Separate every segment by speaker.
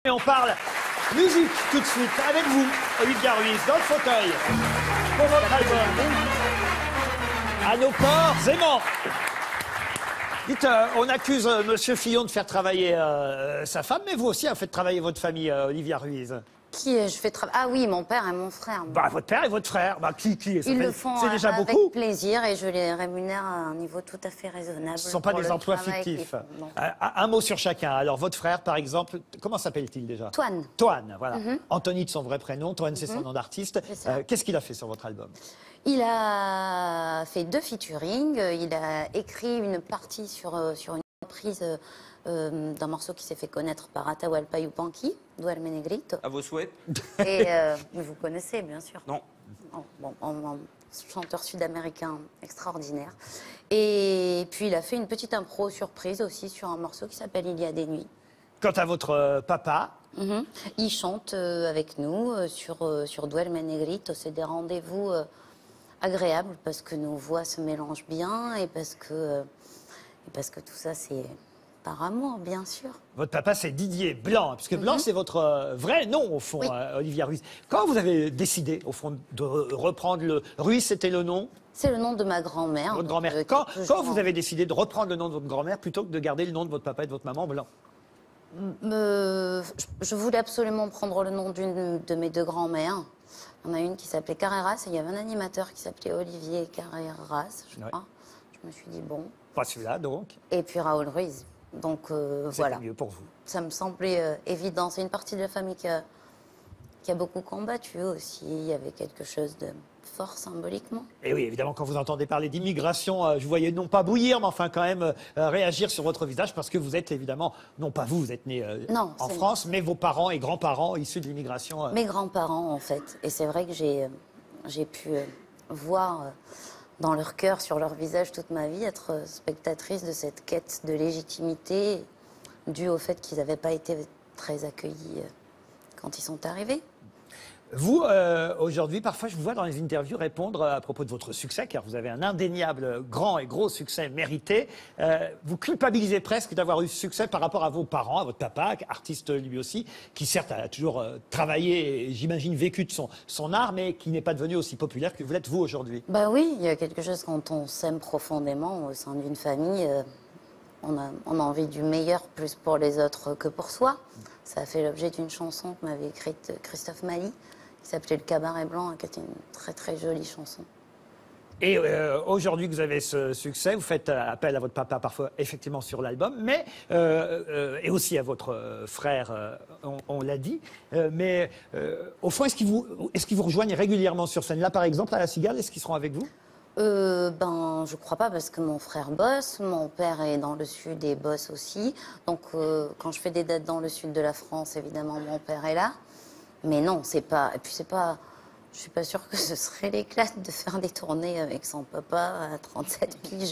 Speaker 1: Et on parle musique tout de suite avec vous, Olivia Ruiz, dans le fauteuil, pour votre album. À nos corps aimants. Dites, on accuse Monsieur Fillon de faire travailler sa femme, mais vous aussi, vous faites travailler votre famille, Olivia Ruiz.
Speaker 2: Qui je fais travailler? Ah oui, mon père et mon frère.
Speaker 1: Bah, votre père et votre frère. Bah, qui
Speaker 2: Ils le font
Speaker 1: c'est déjà
Speaker 2: avec
Speaker 1: beaucoup.
Speaker 2: plaisir et je les rémunère à un niveau tout à fait raisonnable.
Speaker 1: Ce ne sont pas des emplois fictifs. Un mot sur chacun. Alors, votre frère, par exemple, comment s'appelle-t-il déjà?
Speaker 2: Toine.
Speaker 1: Toine, voilà. Anthony de son vrai prénom, Toine, c'est son nom d'artiste. Qu'est-ce qu'il a fait sur votre album?
Speaker 2: Il a fait 2 featuring. Il a écrit une partie sur une reprise d'un morceau qui s'est fait connaître par Atahualpa Yupanqui, Duerme Negrito.
Speaker 3: À vos souhaits.
Speaker 2: Et vous connaissez, bien sûr.
Speaker 3: Non.
Speaker 2: Un chanteur sud-américain extraordinaire. Et puis il a fait une petite impro surprise aussi sur un morceau qui s'appelle Il y a des nuits.
Speaker 1: Quant à votre papa?
Speaker 2: Il chante avec nous sur Duerme Negrito. C'est des rendez-vous agréables parce que nos voix se mélangent bien et parce que tout ça c'est par amour, bien sûr.
Speaker 1: Votre papa, c'est Didier Blanc, puisque Blanc, c'est votre vrai nom, au fond,
Speaker 2: Oui.
Speaker 1: Olivia Ruiz. Quand vous avez décidé, au fond, de reprendre le... Ruiz, c'était le nom?
Speaker 2: C'est le nom de ma grand-mère.
Speaker 1: Votre grand-mère. Quand vous avez décidé de reprendre le nom de votre grand-mère plutôt que de garder le nom de votre papa et de votre maman, Blanc?
Speaker 2: Je voulais absolument prendre le nom d'une de mes 2 grands-mères. Il y en a une qui s'appelait Carreras et il y avait un animateur qui s'appelait Olivier Carreras, je crois. Je me suis dit, bon.
Speaker 1: Pas celui-là, donc.
Speaker 2: Et puis Raoul Ruiz. Donc voilà.
Speaker 1: C'est mieux pour vous.
Speaker 2: Ça me semblait évident. C'est une partie de la famille qui a beaucoup combattu aussi. Il y avait quelque chose de fort symboliquement.
Speaker 1: Et oui, évidemment, quand vous entendez parler d'immigration, je vous voyais non pas bouillir, mais enfin quand même réagir sur votre visage, parce que vous êtes évidemment, non pas vous êtes né en France, mais vos parents et grands-parents issus de l'immigration.
Speaker 2: Mes grands-parents, en fait. Et c'est vrai que j'ai pu voir dans leur cœur, sur leur visage toute ma vie, être spectatrice de cette quête de légitimité due au fait qu'ils n'avaient pas été très accueillis quand ils sont arrivés.
Speaker 1: Vous, aujourd'hui, parfois, je vous vois dans les interviews répondre à propos de votre succès, car vous avez un indéniable grand et gros succès mérité. Vous culpabilisez presque d'avoir eu ce succès par rapport à vos parents, à votre papa, artiste lui aussi, qui certes a toujours travaillé et j'imagine vécu de son art, mais qui n'est pas devenu aussi populaire que vous l'êtes vous aujourd'hui.
Speaker 2: Bah oui, il y a quelque chose quand on s'aime profondément au sein d'une famille. On a envie du meilleur plus pour les autres que pour soi. Ça a fait l'objet d'une chanson que m'avait écrite Christophe Mali, qui s'appelait Le Cabaret Blanc, qui était une très très jolie chanson.
Speaker 1: Et aujourd'hui que vous avez ce succès, vous faites appel à votre papa parfois effectivement sur l'album, mais et aussi à votre frère, on l'a dit. Mais au fond, est-ce qu'ils vous rejoignent régulièrement sur scène? Là, par exemple, à La Cigale, est-ce qu'ils seront avec vous?
Speaker 2: Je crois pas parce que mon frère bosse, mon père est dans le sud et bosse aussi. Donc quand je fais des dates dans le sud de la France, évidemment mon père est là. Mais non, c'est pas. Et puis c'est pas. Je suis pas sûre que ce serait l'éclat de faire des tournées avec son papa à 37 piges.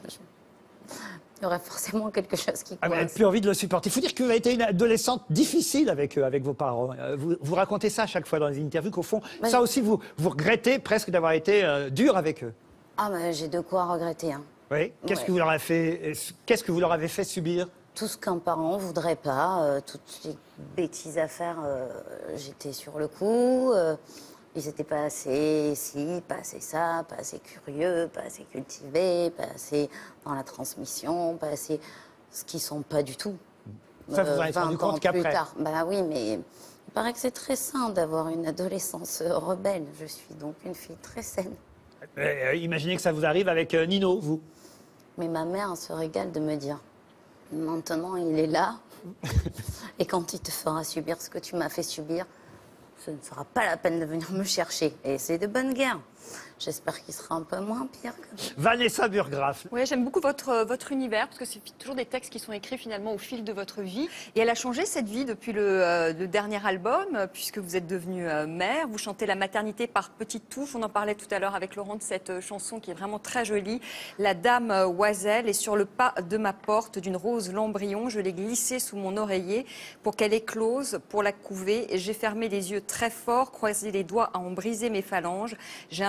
Speaker 2: Il y aurait forcément quelque chose qui coince.
Speaker 1: Vous n'avez plus envie de le supporter. Il faut dire que vous avez été une adolescente difficile avec vos parents. Vous racontez ça à chaque fois dans les interviews, qu'au fond, ça aussi, vous regrettez presque d'avoir été dur avec eux.
Speaker 2: Ah, mais j'ai de quoi regretter. Hein.
Speaker 1: Oui. Qu'est-ce que vous leur avez fait? Qu'est-ce que vous leur avez fait subir?
Speaker 2: Tout ce qu'un parent voudrait pas, toutes les bêtises à faire, j'étais sur le coup. Ils n'étaient pas assez ci, pas assez ça, pas assez curieux, pas assez cultivés, pas assez dans la transmission, pas assez ce qu'ils sont pas du tout.
Speaker 1: Ça, vous en avez rendu compte qu'après?
Speaker 2: Bah oui, mais il paraît que c'est très sain d'avoir une adolescence rebelle. Je suis donc une fille très saine.
Speaker 1: Imaginez que ça vous arrive avec Nino, vous.
Speaker 2: Mais ma mère se régale de me dire, maintenant il est là, et quand il te fera subir ce que tu m'as fait subir, ce ne sera pas la peine de venir me chercher. Et c'est de bonne guerre. J'espère qu'il sera un peu moins pire.
Speaker 1: Vanessa Burgraff.
Speaker 4: Oui, j'aime beaucoup votre univers, parce que c'est toujours des textes qui sont écrits finalement au fil de votre vie. Et elle a changé cette vie depuis le dernier album, puisque vous êtes devenue mère. Vous chantez la maternité par petites touches. On en parlait tout à l'heure avec Laurent de cette chanson qui est vraiment très jolie. La dame Oiselle est sur le pas de ma porte d'une rose l'embryon. Je l'ai glissée sous mon oreiller pour qu'elle éclose, pour la couver. J'ai fermé les yeux très fort, croisé les doigts à en briser mes phalanges. J'ai un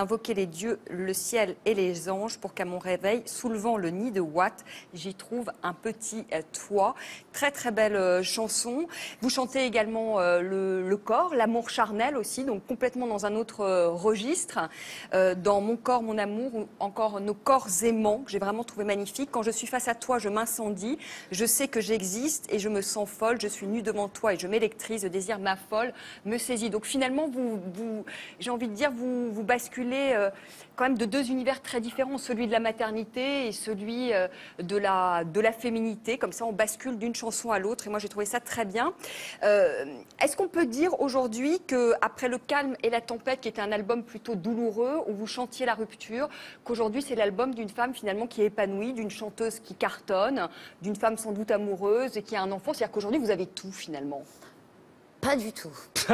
Speaker 4: invoquer les dieux, le ciel et les anges pour qu'à mon réveil, soulevant le nid de Watt, j'y trouve un petit toit. Très très belle chanson. Vous chantez également le corps, l'amour charnel aussi, donc complètement dans un autre registre. Dans Mon corps, mon amour, ou encore Nos corps aimants, que j'ai vraiment trouvé magnifique. Quand je suis face à toi, je m'incendie. Je sais que j'existe et je me sens folle. Je suis nue devant toi et je m'électrise. Le désir m'affole, me saisit. Donc finalement, j'ai envie de dire, vous basculez quand même de deux univers très différents, celui de la maternité et celui de la féminité. Comme ça, on bascule d'une chanson à l'autre. Et moi, j'ai trouvé ça très bien. Est-ce qu'on peut dire aujourd'hui qu'après Le calme et la tempête, qui était un album plutôt douloureux, où vous chantiez la rupture, qu'aujourd'hui, c'est l'album d'une femme finalement qui est épanouie, d'une chanteuse qui cartonne, d'une femme sans doute amoureuse et qui a un enfant? C'est-à-dire qu'aujourd'hui, vous avez tout finalement.
Speaker 2: Pas du tout.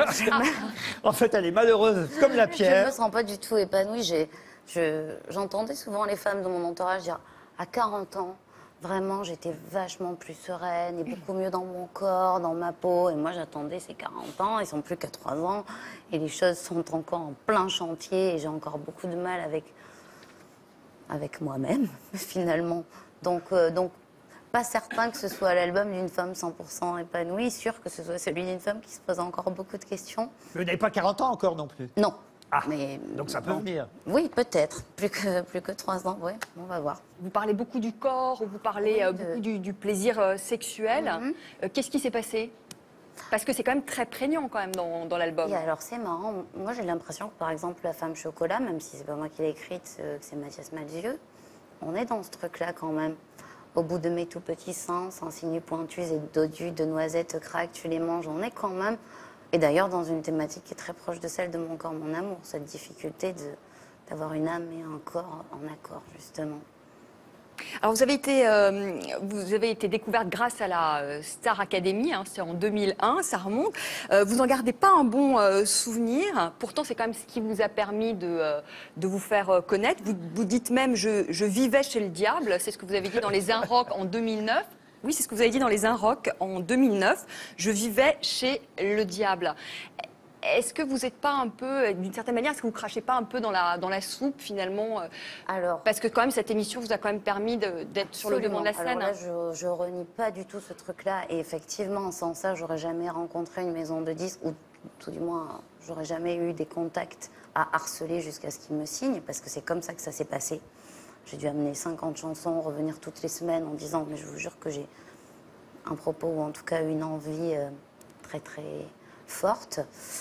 Speaker 1: En fait, elle est malheureuse comme la
Speaker 2: Je
Speaker 1: pierre.
Speaker 2: me sens pas du tout épanouie. J'entendais souvent les femmes de mon entourage dire à 40 ans, vraiment, j'étais vachement plus sereine et beaucoup mieux dans mon corps, dans ma peau. Et moi, j'attendais ces 40 ans, ils sont plus qu'à 3 ans. Et les choses sont encore en plein chantier et j'ai encore beaucoup de mal avec moi-même, finalement. Donc, pas certain que ce soit l'album d'une femme 100% épanouie, sûr que ce soit celui d'une femme qui se pose encore beaucoup de questions.
Speaker 1: Vous n'avez pas 40 ans encore non plus.
Speaker 2: Non.
Speaker 1: Ah,
Speaker 2: Mais
Speaker 1: donc ça peut
Speaker 2: bon.
Speaker 1: venir.
Speaker 2: Oui, peut-être. Plus que 3 ans, oui, on va voir.
Speaker 4: Vous parlez beaucoup du corps, vous parlez beaucoup du plaisir sexuel. Qu'est-ce qui s'est passé? Parce que c'est quand même très prégnant quand même dans l'album.
Speaker 2: Et alors c'est marrant, moi j'ai l'impression que par exemple La Femme Chocolat, même si c'est pas moi qui l'ai écrite, que c'est Mathias Malzieu, on est dans ce truc-là quand même. Au bout de mes tout petits seins, sans signe pointus et dodus, de noisettes craques, tu les manges, on est quand même. Et d'ailleurs dans une thématique qui est très proche de celle de Mon corps, mon amour, cette difficulté d'avoir une âme et un corps en accord justement.
Speaker 4: Alors vous avez été découverte grâce à la Star Academy, hein, c'est en 2001, ça remonte. Vous n'en gardez pas un bon souvenir, pourtant c'est quand même ce qui vous a permis de vous faire connaître. Vous dites même je vivais chez le diable, c'est ce que vous avez dit dans Les Inrocks en 2009. Oui, c'est ce que vous avez dit dans Les Inrocks en 2009. Je vivais chez le diable. Est-ce que vous n'êtes pas un peu, d'une certaine manière, est-ce que vous crachez pas un peu dans la soupe finalement?
Speaker 2: Alors,
Speaker 4: parce que quand même cette émission vous a quand même permis d'être sur le devant de la scène.
Speaker 2: Alors là, je renie pas du tout ce truc-là. Et effectivement, sans ça, j'aurais jamais rencontré une maison de disques, ou tout du moins, j'aurais jamais eu des contacts à harceler jusqu'à ce qu'ils me signent, parce que c'est comme ça que ça s'est passé. J'ai dû amener 50 chansons, revenir toutes les semaines en disant, mais je vous jure que j'ai un propos, ou en tout cas une envie très très forte.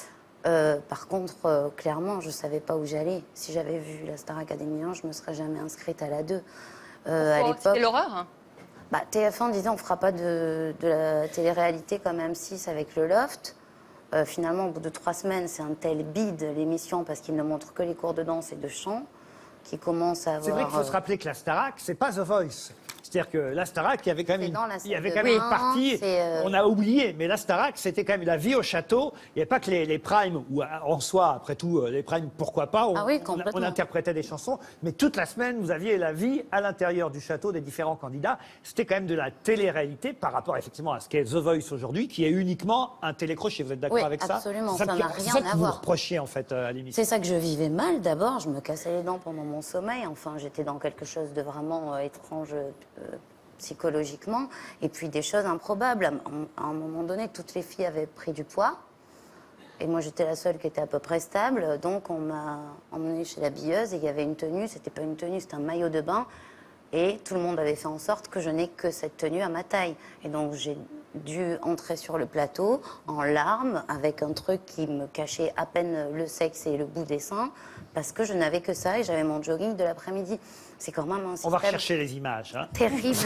Speaker 2: Par contre, clairement, je ne savais pas où j'allais. Si j'avais vu la Star Academy 1, je ne me serais jamais inscrite à la 2. À l'époque,
Speaker 4: c'était l'horreur, hein.
Speaker 2: TF1 disait on ne fera pas de la télé-réalité comme M6 avec le Loft. Finalement, au bout de 3 semaines, c'est un tel bide, l'émission, parce qu'il ne montre que les cours de danse et de chant, qui commence à avoir...
Speaker 1: C'est vrai qu'il faut se rappeler que la Starac, c'est pas The Voice. C'est-à-dire que la Starac, il y avait quand même une partie, on a oublié, mais la Starac, c'était quand même la vie au château. Il n'y avait pas que les primes, ou en soi, après tout, les primes, pourquoi pas, on interprétait des chansons, mais toute la semaine, vous aviez la vie à l'intérieur du château des différents candidats. C'était quand même de la télé-réalité par rapport effectivement à ce qu'est The Voice aujourd'hui, qui est uniquement un télécrochet. Vous êtes d'accord avec ça?
Speaker 2: Absolument, ça n'a rien
Speaker 1: C'est ça que
Speaker 2: à
Speaker 1: vous
Speaker 2: voir.
Speaker 1: reprochiez en fait à l'émission.
Speaker 2: C'est ça que je vivais mal d'abord, je me cassais les dents pendant mon sommeil, enfin j'étais dans quelque chose de vraiment étrange psychologiquement, et puis des choses improbables. À un moment donné, toutes les filles avaient pris du poids, et moi j'étais la seule qui était à peu près stable, donc on m'a emmenée chez la billeuse, et il y avait une tenue, c'était pas une tenue, c'était un maillot de bain, et tout le monde avait fait en sorte que je n'ai que cette tenue à ma taille. Et donc j'ai dû entrer sur le plateau en larmes, avec un truc qui me cachait à peine le sexe et le bout des seins, parce que je n'avais que ça et j'avais mon jogging de l'après-midi. C'est quand même un système...
Speaker 1: On va rechercher les images. Hein.
Speaker 2: Terrible.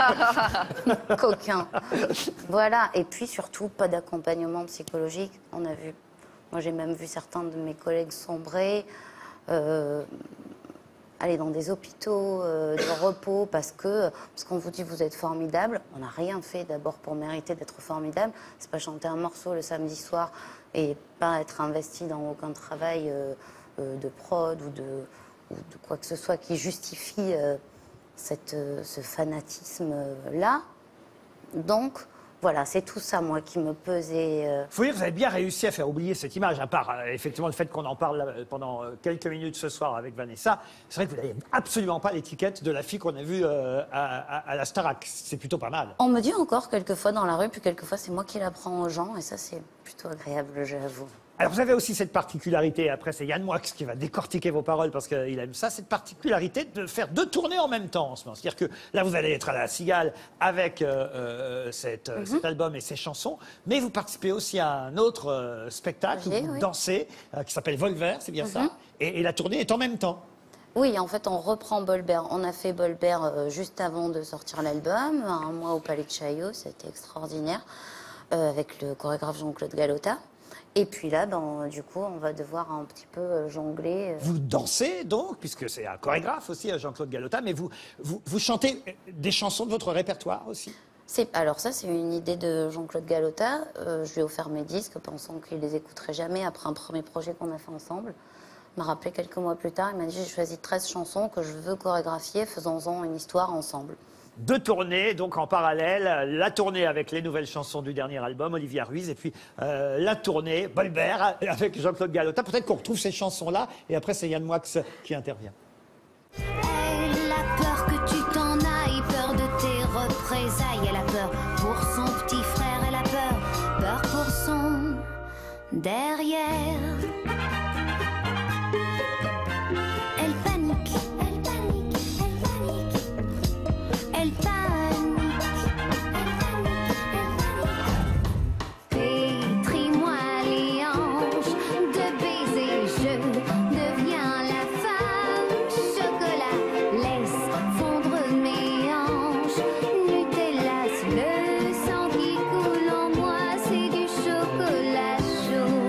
Speaker 2: Coquin. Voilà. Et puis surtout, pas d'accompagnement psychologique. On a vu... Moi, j'ai même vu certains de mes collègues sombrer, aller dans des hôpitaux de repos parce qu'on vous dit vous êtes formidable. On n'a rien fait d'abord pour mériter d'être formidable. C'est pas chanter un morceau le samedi soir et pas être investi dans aucun travail de prod ou de quoi que ce soit qui justifie ce fanatisme-là. Donc, Voilà, c'est tout ça, moi, qui me pesait.
Speaker 1: Faut dire que vous avez bien réussi à faire oublier cette image, à part effectivement le fait qu'on en parle pendant quelques minutes ce soir avec Vanessa. C'est vrai que vous n'avez absolument pas l'étiquette de la fille qu'on a vue à la Starac. C'est plutôt pas mal.
Speaker 2: On me dit encore quelquefois dans la rue, puis quelquefois c'est moi qui l'apprends aux gens, et ça c'est plutôt agréable, j'avoue.
Speaker 1: Alors vous avez aussi cette particularité, après c'est Yann Moix qui va décortiquer vos paroles parce qu'il aime ça, cette particularité de faire 2 tournées en même temps en ce moment. C'est-à-dire que là vous allez être à la Cigale avec cet album et ses chansons, mais vous participez aussi à un autre spectacle où vous dansez, qui s'appelle Volver, c'est bien ça, et la tournée est en même temps.
Speaker 2: Oui, en fait on reprend Bolbert, on a fait Bolbert juste avant de sortir l'album, un mois au Palais de Chaillot, c'était extraordinaire, avec le chorégraphe Jean-Claude Galota. Et puis là, du coup, on va devoir un petit peu jongler.
Speaker 1: Vous dansez donc, puisque c'est un chorégraphe aussi, Jean-Claude Galota, mais vous chantez des chansons de votre répertoire aussi?
Speaker 2: Alors ça, c'est une idée de Jean-Claude Galota. Je lui ai offert mes disques, pensant qu'il les écouterait jamais, après un premier projet qu'on a fait ensemble. Il m'a rappelé quelques mois plus tard, il m'a dit, j'ai choisi 13 chansons que je veux chorégraphier, faisons-en une histoire ensemble.
Speaker 1: 2 tournées, donc en parallèle, la tournée avec les nouvelles chansons du dernier album, Olivia Ruiz, et puis la tournée Bolbert avec Jean-Claude Galota. Peut-être qu'on retrouve ces chansons-là, et après c'est Yann Moix qui intervient.
Speaker 3: Elle a peur que tu t'en ailles, peur de tes représailles, elle a peur pour son petit frère, elle a peur pour son derrière. Elle panique, elle panique, elle panique. Elle panique, pétris-moi les hanches de baisers, je deviens la femme chocolat, laisse fondre mes hanches, Nutella, le sang qui coule en moi, c'est du chocolat chaud.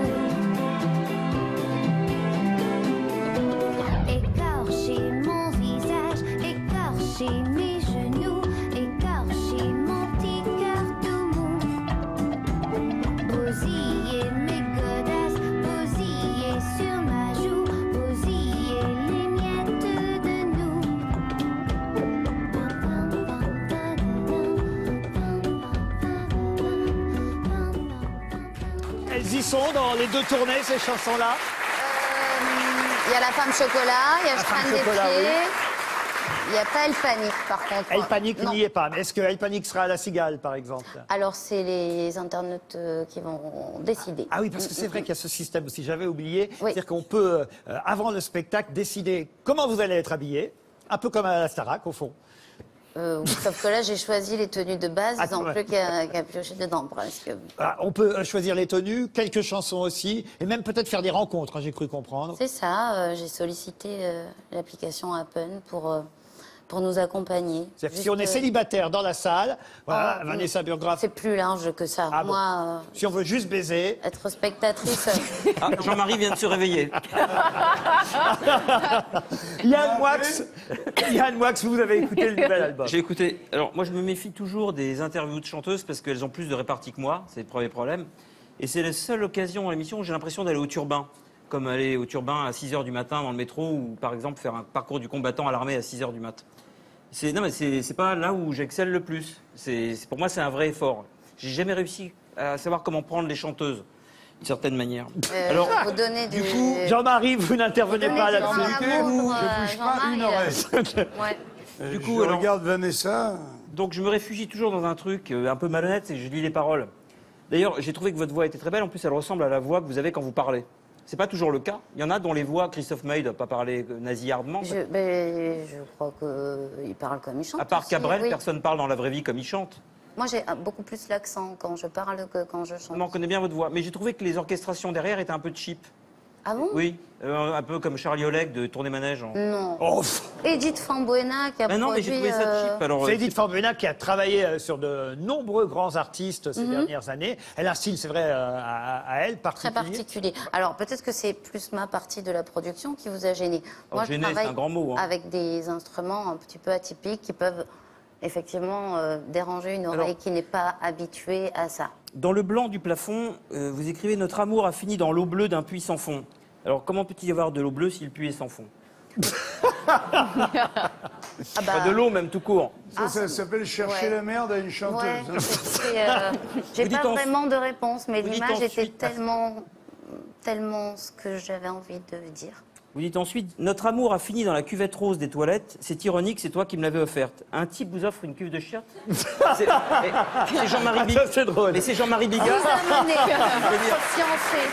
Speaker 3: Écorcher mon visage, écorcher mes genoux, écorcher mon petit cœur tout mou. Bousiller mes godasses, bousiller sur ma joue, bousiller les miettes de nous.
Speaker 1: Elles y sont dans les 2 tournées, ces chansons-là?
Speaker 2: Il y a la femme chocolat, il y a Je
Speaker 1: femme
Speaker 2: traîne des
Speaker 1: chocolat,
Speaker 2: pieds.
Speaker 1: oui.
Speaker 2: Il n'y a pas Elle panique, par contre.
Speaker 1: Elle panique
Speaker 2: Non.
Speaker 1: n'y est pas. Mais est-ce que Elle panique sera à la Cigale, par exemple?
Speaker 2: Alors, c'est les internautes qui vont décider.
Speaker 1: Ah oui, parce que c'est vrai qu'il y a ce système aussi, j'avais oublié.
Speaker 2: Oui.
Speaker 1: C'est-à-dire qu'on peut, avant le spectacle, décider comment vous allez être habillé, un peu comme à la Starac, au fond.
Speaker 2: Sauf que là, j'ai choisi les tenues de base, ils n'ont
Speaker 1: ouais.
Speaker 2: plus qu'à piocher dedans, presque.
Speaker 1: Ah, on peut choisir les tenues, quelques chansons aussi, et même peut-être faire des rencontres, hein, j'ai cru comprendre.
Speaker 2: C'est ça, j'ai sollicité l'application Appen pour nous accompagner.
Speaker 1: C'est-à-dire que si on est célibataire dans la salle, voilà, Vanessa Burgraff,
Speaker 2: C'est plus large que ça.
Speaker 1: Ah bon.
Speaker 2: Moi,
Speaker 1: si on veut juste baiser,
Speaker 2: être spectatrice...
Speaker 5: Ah, Jean-Marie vient de se réveiller.
Speaker 1: Yann Moix, vous avez écouté le nouvel album.
Speaker 5: J'ai écouté. Alors, moi, je me méfie toujours des interviews de chanteuses parce qu'elles ont plus de répartie que moi. C'est le premier problème. Et c'est la seule occasion à l'émission où j'ai l'impression d'aller au turbin. Comme aller au turbin à 6 h du matin dans le métro ou, par exemple, faire un parcours du combattant à l'armée à 6 h du matin. Non, mais c'est pas là où j'excelle le plus. Pour moi, c'est un vrai effort. J'ai jamais réussi à savoir comment prendre les chanteuses, d'une certaine manière.
Speaker 2: Alors, vous donnez du coup,
Speaker 1: Jean-Marie, vous n'intervenez pas là-dessus.
Speaker 6: Je bouge pas une oreille.
Speaker 2: Ouais.
Speaker 5: Du coup,
Speaker 6: je
Speaker 5: alors-
Speaker 6: regarde Vanessa.
Speaker 5: Donc je me réfugie toujours dans un truc un peu malhonnête, c'est que je lis les paroles. D'ailleurs, j'ai trouvé que votre voix était très belle. En plus, elle ressemble à la voix que vous avez quand vous parlez. C'est pas toujours le cas. Il y en a dont les voix, Christophe Maé ne doit pas parler nasillardement.
Speaker 2: Je crois qu'il parle comme il chante.
Speaker 5: À part
Speaker 2: aussi,
Speaker 5: Cabrel,
Speaker 2: oui.
Speaker 5: personne parle dans la vraie vie comme il chante.
Speaker 2: Moi, j'ai beaucoup plus l'accent quand je parle que quand je chante.
Speaker 5: On connaît bien votre voix. Mais j'ai trouvé que les orchestrations derrière étaient un peu cheap.
Speaker 2: Ah bon?
Speaker 5: Oui, un peu comme Charlie Oleg de Tourner Manège.
Speaker 2: Non.
Speaker 1: Oh,
Speaker 2: Edith Fambuena qui a
Speaker 5: Mais non, mais j'ai
Speaker 2: produit...
Speaker 5: trouvé ça cheap. Alors,
Speaker 1: c'est Edith Fambuena qui a travaillé sur de nombreux grands artistes ces dernières années. Elle a un style, c'est vrai, à elle,
Speaker 2: Très
Speaker 1: particulier.
Speaker 2: particulier. Alors, peut-être que c'est plus ma partie de la production qui vous a gêné. Moi, je
Speaker 5: gêné, c'est
Speaker 2: travaille
Speaker 5: un grand mot, hein.
Speaker 2: avec des instruments un petit peu atypiques qui peuvent effectivement déranger une oreille qui n'est pas habituée à ça.
Speaker 5: dans le blanc du plafond, vous écrivez « Notre amour a fini dans l'eau bleue d'un puits sans fond ». Alors, comment peut-il y avoir de l'eau bleue si le puits est sans fond?
Speaker 2: Ah bah,
Speaker 5: Pas de l'eau, même tout court.
Speaker 6: Ça s'appelle chercher
Speaker 2: ouais.
Speaker 6: la merde à une chanteuse.
Speaker 2: Ouais,
Speaker 6: hein.
Speaker 2: j'ai
Speaker 5: Vous dites
Speaker 2: pas
Speaker 5: en-
Speaker 2: vraiment de réponse, mais
Speaker 5: vous dites
Speaker 2: l'image était
Speaker 5: ensuite-
Speaker 2: tellement ce que j'avais envie de dire.
Speaker 5: Vous dites ensuite, notre amour a fini dans la cuvette rose des toilettes. C'est ironique, c'est toi qui me l'avais offerte. Un type vous offre une cuve de chiottes. C'est Jean-Marie Bigard.
Speaker 1: Ça, c'est drôle.
Speaker 5: Mais c'est Jean-Marie
Speaker 2: Vous
Speaker 5: Bigard.
Speaker 2: amenez,
Speaker 5: dire-
Speaker 2: fiancé.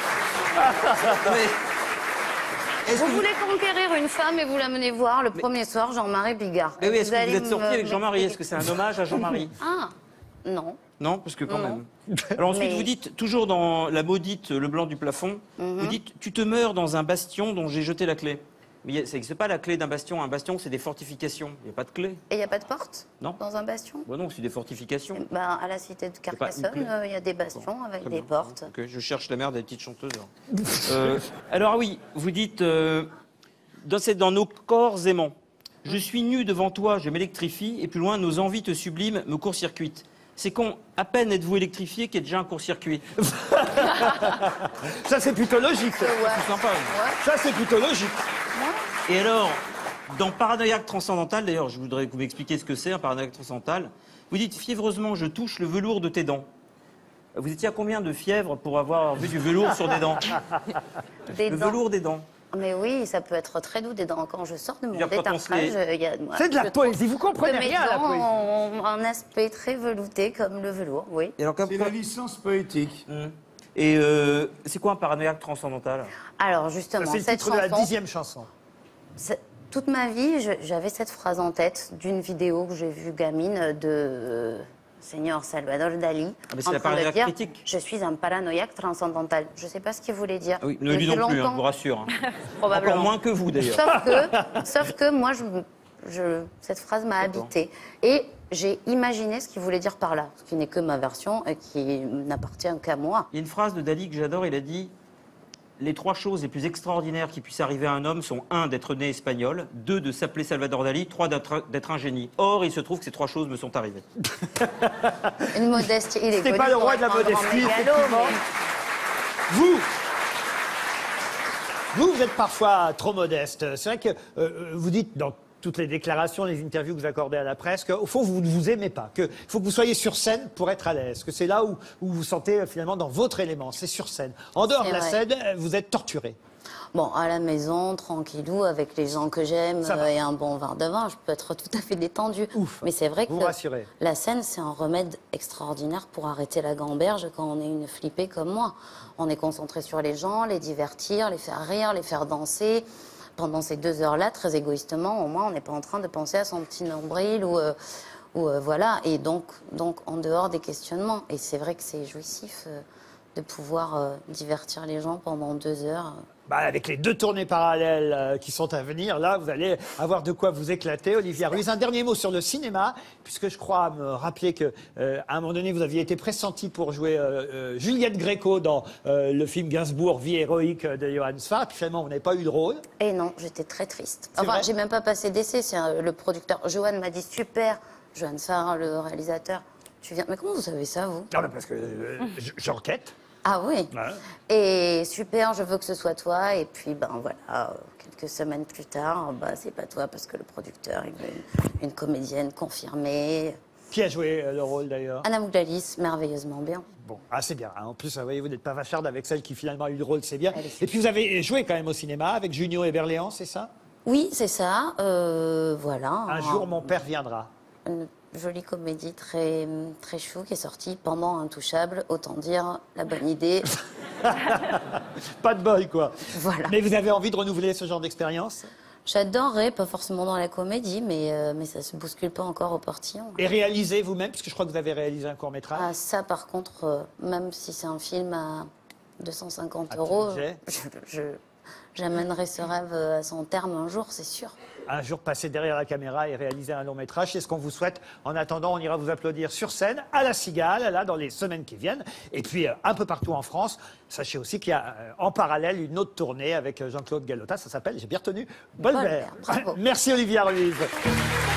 Speaker 5: Est-ce
Speaker 2: Vous
Speaker 5: que
Speaker 2: voulez conquérir une femme et vous l'amenez voir le premier soir, Jean-Marie Bigard.
Speaker 5: Mais oui, est-ce que
Speaker 2: allez
Speaker 5: vous êtes sorti
Speaker 2: me-
Speaker 5: avec Jean-Marie? Est-ce que c'est un hommage à Jean-Marie?
Speaker 2: Ah, non.
Speaker 5: Non, parce que quand
Speaker 2: Non.
Speaker 5: même. Alors ensuite,
Speaker 2: Mais-
Speaker 5: vous dites, toujours dans la maudite Le Blanc du plafond, vous dites, tu te meurs dans un bastion dont j'ai jeté la clé. Mais ça n'existe pas la clé d'un bastion. Un bastion, c'est des fortifications. Il n'y a pas de clé.
Speaker 2: Et il n'y a pas de porte
Speaker 5: Non.
Speaker 2: dans un bastion?
Speaker 5: Bon, non, c'est des fortifications.
Speaker 2: Ben, à la cité de
Speaker 5: pas une
Speaker 2: Carcassonne,
Speaker 5: clé.
Speaker 2: il y a des bastions avec
Speaker 5: Très
Speaker 2: des
Speaker 5: bien.
Speaker 2: portes.
Speaker 5: Ok, je cherche la merde des petites chanteuses. Alors oui, vous dites, dans nos corps aimants, je suis nu devant toi, je m'électrifie, et plus loin, nos envies te sublimes me court-circuitent. C'est con, à peine êtes-vous électrifié qu'il y a déjà un court-circuit.
Speaker 1: Ça, c'est plutôt logique.
Speaker 2: Ouais.
Speaker 5: C'est sympa.
Speaker 1: Ça, c'est plutôt logique.
Speaker 5: Et alors, dans Paranoïaque transcendantal, d'ailleurs, je voudrais que vous m'expliquiez ce que c'est, un paranoïaque transcendantal, vous dites, fiévreusement, je touche le velours de tes dents. Vous étiez à combien de fièvre pour avoir vu du velours sur des dents?
Speaker 2: Des
Speaker 5: Le
Speaker 2: dents.
Speaker 5: velours des dents.
Speaker 2: Mais oui, ça peut être très doux des dents. Quand je sors de mon
Speaker 5: C'est-à-dire quand on se
Speaker 2: détartrage,
Speaker 5: les-
Speaker 2: il y a...
Speaker 1: C'est de la
Speaker 2: je
Speaker 1: poésie. Vous
Speaker 2: trouve
Speaker 1: comprenez
Speaker 2: que mes
Speaker 1: rien à la
Speaker 2: dents
Speaker 1: poésie.
Speaker 2: ont un aspect très velouté comme le velours, oui.
Speaker 5: Et alors,
Speaker 6: C'est la licence poétique.
Speaker 5: Et c'est quoi un paranoïaque transcendantal?
Speaker 2: Alors
Speaker 1: Ça,
Speaker 2: justement,
Speaker 1: c'est le
Speaker 2: cette
Speaker 1: titre de la
Speaker 2: chanson,
Speaker 1: 10e chanson.
Speaker 2: toute ma vie, j'avais cette phrase en tête d'une vidéo que j'ai vue gamine de Seigneur Salvador Dali.
Speaker 5: mais c'est
Speaker 2: en
Speaker 5: la
Speaker 2: train de
Speaker 5: paranoïaque
Speaker 2: dire,
Speaker 5: critique.
Speaker 2: je suis un paranoïaque transcendantal. Je ne sais pas ce qu'il voulait dire.
Speaker 5: Oui, ne le dis
Speaker 2: Depuis
Speaker 5: non plus, hein, je
Speaker 2: longtemps,
Speaker 5: vous rassure. hein.
Speaker 2: probablement.
Speaker 5: Encore moins que vous, d'ailleurs.
Speaker 2: Sauf que moi, cette phrase m'a habité. Et j'ai imaginé ce qu'il voulait dire par là, ce qui n'est que ma version et qui n'appartient qu'à moi.
Speaker 5: Il y a une phrase de Dali que j'adore, il a dit « Les 3 choses les plus extraordinaires qui puissent arriver à un homme sont 1, d'être né espagnol, 2, de s'appeler Salvador Dali, 3, d'être un génie. Or, il se trouve que ces 3 choses me sont arrivées.
Speaker 2: Une modestie, il est
Speaker 1: C'était
Speaker 2: connu
Speaker 1: pas le
Speaker 2: pour
Speaker 1: roi de la
Speaker 2: être un grand
Speaker 1: modestie,
Speaker 2: mégalo,
Speaker 1: effectivement.
Speaker 2: mais-
Speaker 1: Vous êtes parfois trop modeste. C'est vrai que vous dites dans toutes les déclarations, les interviews que vous accordez à la presse, qu'au fond, vous ne vous aimez pas, qu'il faut que vous soyez sur scène pour être à l'aise, que c'est là où vous vous sentez finalement dans votre élément, c'est sur scène. En dehors de
Speaker 2: C'est
Speaker 1: la
Speaker 2: vrai.
Speaker 1: scène, vous êtes torturé.
Speaker 2: Bon, à la maison, tranquillou, avec les gens que j'aime
Speaker 1: Ça va.
Speaker 2: et un bon verre de vin, je peux être tout à fait détendue.
Speaker 1: Ouf.
Speaker 2: Mais c'est vrai que
Speaker 1: Vous vous rassurez.
Speaker 2: la scène, c'est un remède extraordinaire pour arrêter la gamberge quand on est une flippée comme moi. On est concentré sur les gens, les divertir, les faire rire, les faire danser. Pendant ces 2 heures-là, très égoïstement, au moins, on n'est pas en train de penser à son petit nombril ou voilà. Et donc, en dehors des questionnements. Et c'est vrai que c'est jouissif de pouvoir divertir les gens pendant 2 heures.
Speaker 1: Bah, avec les 2 tournées parallèles qui sont à venir, là, vous allez avoir de quoi vous éclater. Olivia Ruiz, un dernier mot sur le cinéma, puisque je crois me rappeler que à un moment donné, vous aviez été pressenti pour jouer Juliette Gréco dans le film Gainsbourg, Vie héroïque de Johann Sfar. Puis finalement, vous n'avez pas eu de rôle.
Speaker 2: Et non, j'étais très triste.
Speaker 1: C'est
Speaker 2: Enfin,
Speaker 1: vrai
Speaker 2: j'ai même pas passé d'essai. C'est le producteur Johan m'a dit super. Johan Sarr, le réalisateur. Tu viens. Mais comment vous savez ça, vous?
Speaker 1: Non, mais parce que j'enquête.
Speaker 2: Ah oui.
Speaker 1: Ouais.
Speaker 2: Et super, je veux que ce soit toi. Et puis, ben voilà, quelques semaines plus tard, bah c'est pas toi parce que le producteur, il veut une comédienne confirmée.
Speaker 1: Qui a joué le rôle d'ailleurs?
Speaker 2: Anna Mouglalis, merveilleusement bien.
Speaker 1: Bon, ah, c'est bien. Hein. En plus, voyez, vous n'êtes pas vacharde avec celle qui finalement a eu le rôle, c'est bien.
Speaker 2: Elle est
Speaker 1: Et puis vous avez joué quand même au cinéma avec Junio et Berléand, c'est ça?
Speaker 2: Oui, c'est ça. Voilà.
Speaker 1: Un jour, mon père viendra.
Speaker 2: Une jolie comédie très, très chou qui est sortie pendant Intouchable. Autant dire la bonne idée.
Speaker 1: Pas de bol, quoi.
Speaker 2: Voilà.
Speaker 1: Mais vous avez envie de renouveler ce genre d'expérience?
Speaker 2: J'adorerais, pas forcément dans la comédie, mais ça se bouscule pas encore au portillon.
Speaker 1: Et réaliser vous-même, puisque je crois que vous avez réalisé un court-métrage.
Speaker 2: Ah, ça, par contre, même si c'est un film à 250
Speaker 1: À
Speaker 2: euros,
Speaker 1: budget.
Speaker 2: j'amènerai ce rêve à son terme un jour, c'est sûr.
Speaker 1: Un jour passer derrière la caméra et réaliser un long métrage, c'est ce qu'on vous souhaite. En attendant, on ira vous applaudir sur scène, à la Cigale, là, dans les semaines qui viennent. Et puis, un peu partout en France. Sachez aussi qu'il y a en parallèle une autre tournée avec Jean-Claude Galota. Ça s'appelle, j'ai bien retenu, Bolbert.
Speaker 2: Bolbert, bravo.
Speaker 1: Merci Olivia Ruiz.